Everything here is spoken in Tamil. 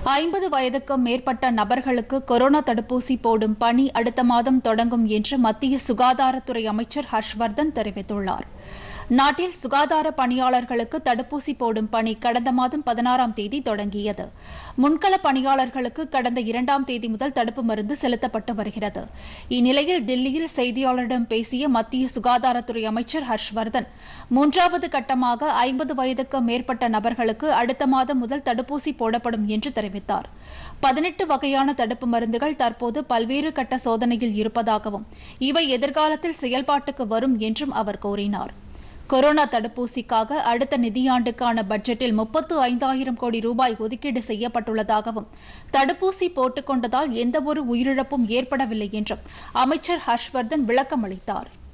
50 வயதுக்கும் மேற்பட்ட நபர்களுக்கு கொரோனா தடுப்பூசி போடும் பணி அடுத்த மாதம் தொடங்கும் என்று மத்திய சுகாதாரத்துறை அமைச்சர் ஹர்ஷ்வர்தன் தெரிவித்துள்ளார். நாட்டில் சுகாதார பணியாளர்களுக்கு தடுப்பூசி போடும் பணி கடந்த மாதம் 16ஆம் தேதி தொடங்கியது. முன்கள பணியாளர்களுக்கு கடந்த 2ஆம் தேதி முதல் தடுப்பு மருந்து செலுத்தப்பட்டு வருகிறது. இந்நிலையில் தில்லியில் செய்தியாளர்களிடம் பேசிய மத்திய சுகாதாரத்துறை அமைச்சர் ஹர்ஷ்வர்தன் 3வது கட்டமாக 50 வயதுக்கு மேற்பட்ட நபர்களுக்கு அடுத்த மாதம் முதல் தடுப்பூசி போடப்படும் என்று தெரிவித்தார். 18 வகையான தடுப்பு மருந்துகள் தற்போது பல்வேறு கட்ட சோதனையில் இருப்பதாகவும் இவை எதிர்காலத்தில் செயல்பாட்டுக்கு வரும் என்றும் அவர் கூறினார். கொரோனா தடுப்பூசிக்காக அடுத்த நிதியாண்டுக்கான பட்ஜெட்டில் 35,000 கோடி ரூபாய் ஒதுக்கீடு செய்யப்பட்டுள்ளதாகவும் தடுப்பூசி போட்டுக் கொண்டதால் எந்தவொரு உயிரிழப்பும் ஏற்படவில்லை என்றும் அமைச்சர் ஹர்ஷ்வர்தன் விளக்கம் அளித்தார்.